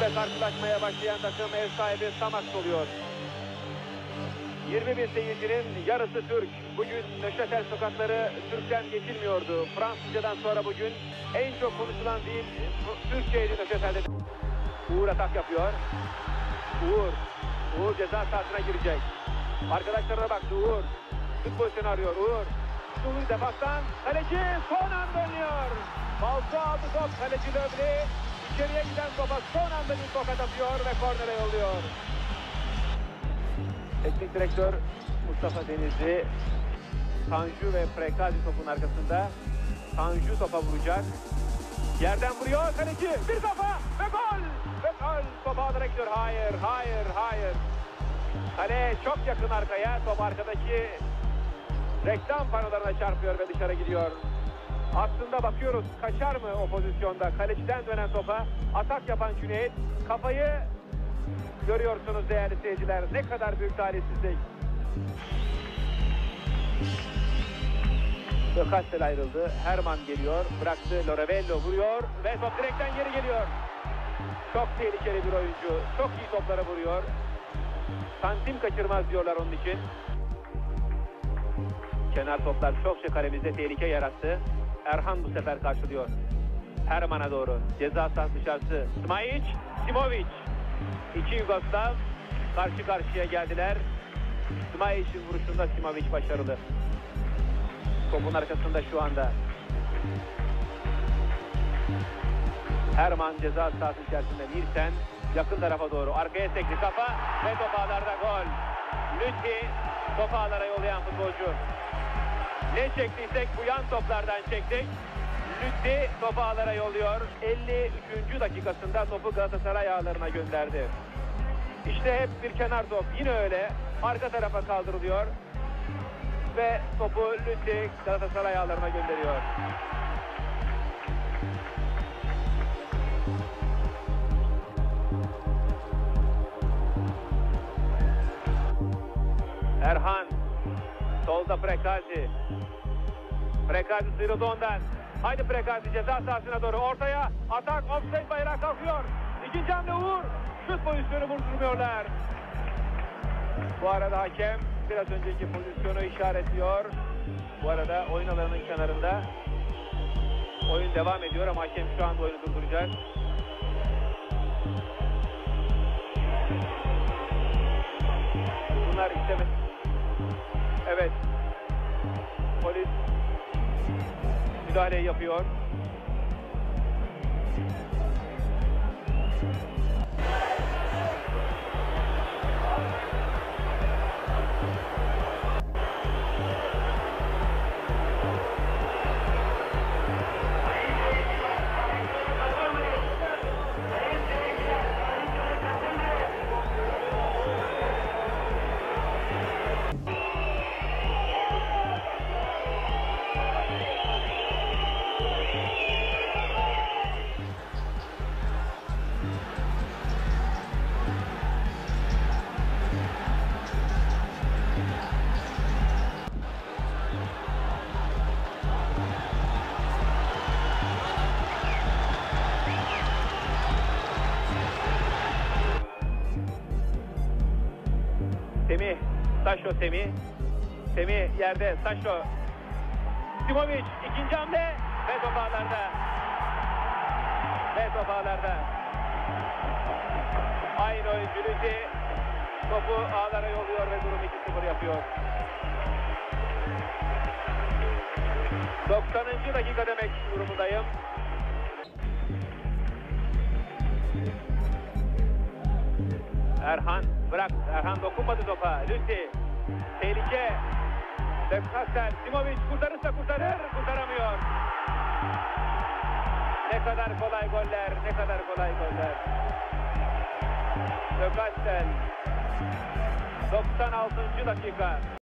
ile karşılaşmaya başlayan takım ev sahibi Samax oluyor. 20 bin seyircinin yarısı Türk. Bugün Neuchâtel sokakları Türk'ten geçilmiyordu. Fransızcadan sonra bugün en çok konuşulan dil Türkçeydi Neuchâtel'de. Uğur atak yapıyor. Uğur ceza sahasına girecek. Arkadaşlarına baktı Uğur. Şut pozisyonu arıyor Uğur. Uğur defanstan kaleci son anda dönüyor. Balta aldı top, kaleci Löbli. İçeriye giden topa son anda bir tokat atıyor ve kornere yolluyor. Teknik direktör Mustafa Denizli, Tanju ve Prekazi topun arkasında. Tanju topa vuracak. Yerden vuruyor kaleci. Bir kafa ve gol! Ve gol! Top ağlara gidiyor. Hayır. Kale çok yakın arkaya. Top arkadaki reklam panolarına çarpıyor ve dışarı gidiyor. Aslında bakıyoruz kaçar mı o pozisyonda? Kaleciden dönen topa atak yapan Cüneyt. Kafayı görüyorsunuz değerli seyirciler. Ne kadar büyük talihsizlik. Kastel ayrıldı. Herman geliyor. Bıraktı. Lorevello vuruyor. Ve top direkten geri geliyor. Çok tehlikeli bir oyuncu. Çok iyi toplara vuruyor. Santim kaçırmaz diyorlar onun için. Kenar toplar çokça kalemizde tehlike yarattı. Erhan bu sefer karşılıyor. Herman'a doğru. Ceza sahası dışarısı. Smajić, Simović. İki Yugoslav karşı karşıya geldiler. Smajić'in vuruşunda Simović başarılı. Topun arkasında şu anda. Herman ceza sahası içerisinde. Nielsen yakın tarafa doğru. Arkaya sekti kafa ve top ağlarda gol. Lüthi top ağlara yollayan futbolcu. Ne çektiysek bu yan toplardan çektik. Lüthi topu ağlara yolluyor. 53. dakikasında topu Galatasaray ağlarına gönderdi. İşte hep bir kenar top. Yine öyle. Arka tarafa kaldırılıyor. Ve topu Lüthi Galatasaray ağlarına gönderiyor. Erhan. Solda Prekazi. Prekazi sıyrıldı ondan. Haydi Prekazi ceza sahasına doğru. Ortaya atak, offside bayrağı kalkıyor. İkinci hamle Uğur. Şut pozisyonu vurdurmuyorlar. Bu arada hakem biraz önceki pozisyonu işaretliyor. Bu arada oyun alanının kenarında. Oyun devam ediyor ama hakem şu anda oyunu durduracak. Bunlar istemez. Evet. Polis müdahale yapıyor. Semih yerde. Saşo. Simović ikinci hamle ve top ağlarda. Aynı oyuncu Lüthi topu ağlara yolluyor ve durum 2-0 yapıyor. 90. dakika demek durumundayım. Erhan bırak. Erhan dokunmadı topa. Lüthi. Tehlike. Kastel. Simović kurtarırsa kurtarır. Kurtaramıyor. Ne kadar kolay goller. Kastel. 96. dakika.